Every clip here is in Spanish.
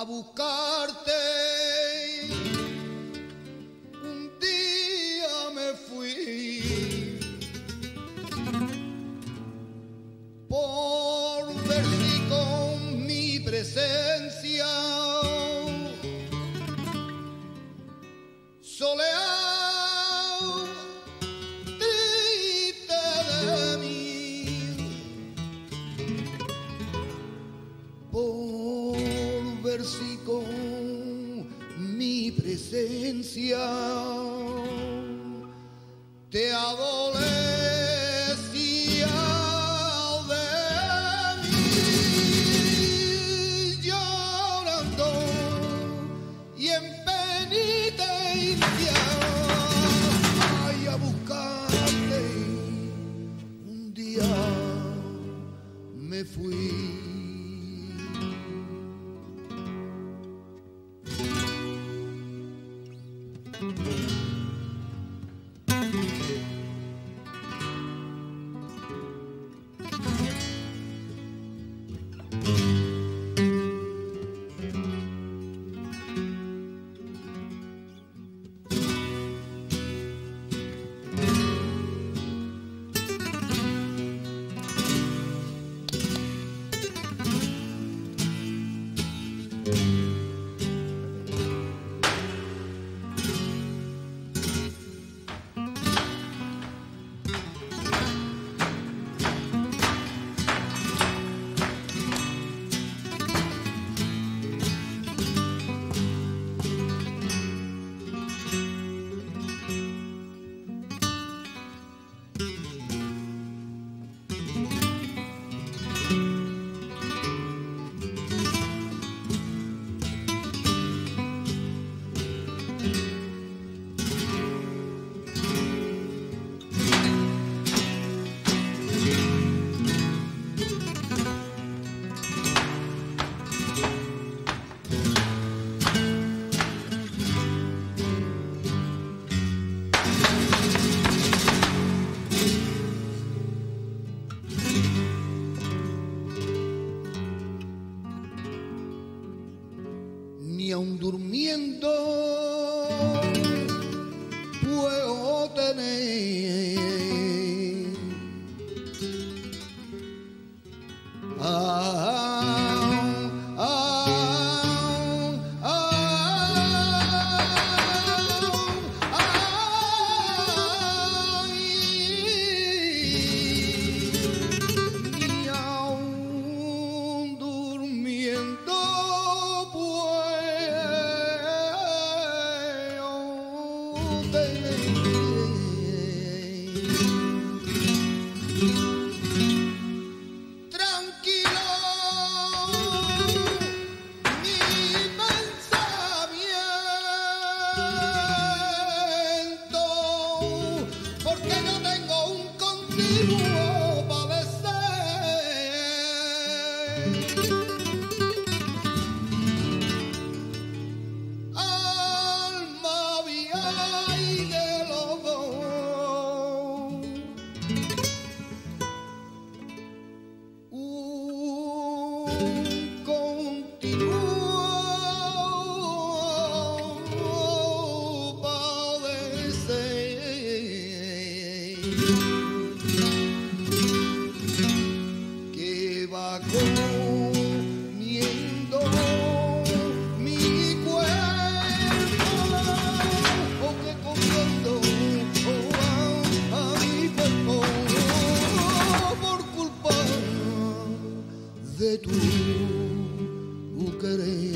buscarte. Un día me fui por ver si con mi presencia soleado triste de mí, por ver si con mi presencia te adolecía de mí, llorando y en penitencia, ay, a buscarte. Un día me fui. Ni aun durmiendo puedo tener ni aun durmiendo tranquilo mi pensamiento, porque no tengo un continuo padecer. Alma vía y de los dos, continuo padecer, que va comiendo mi cuerpo, o que comiendo a mi cuerpo por culpa de tu querer.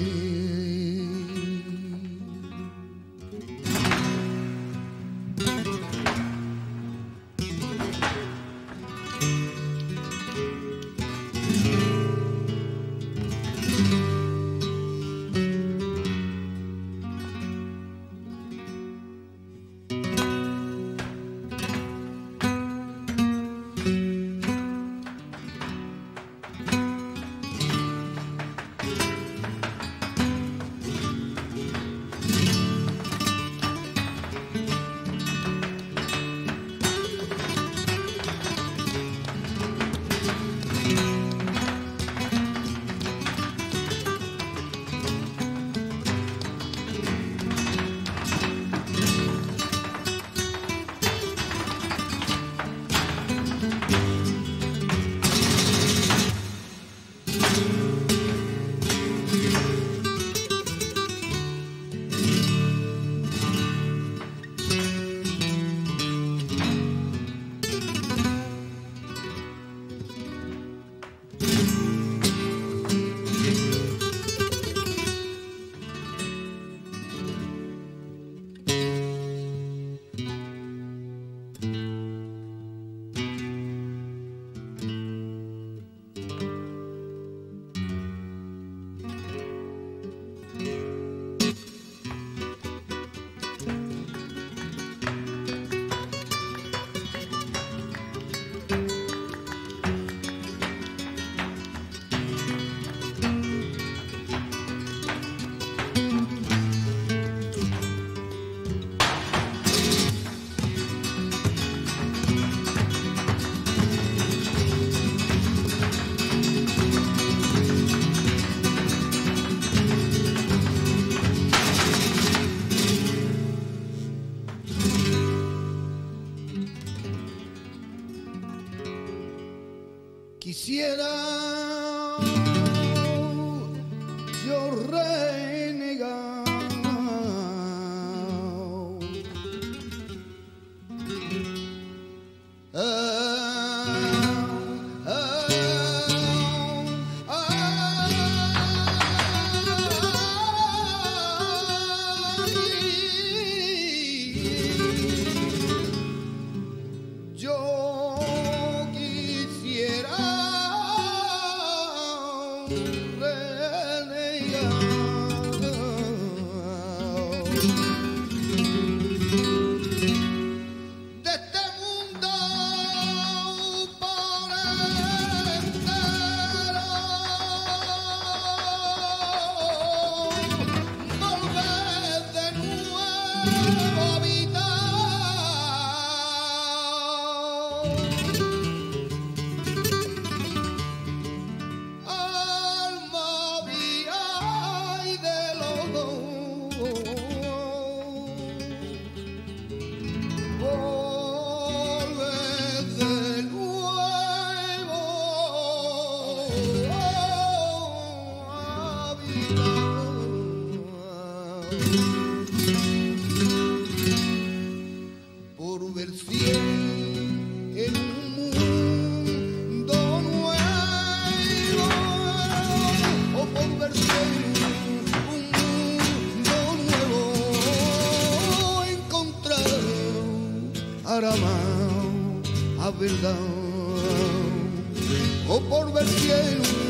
quisiera yo renegar. Yo quisiera de este mundo por entero, volver de nuevo a habitar alma mía y de los dos. Volver de nuevo a habitar, por ver si en un mundo nuevo, o por ver si un mundo nuevo encontrar aramao a verdad, o por ver si en un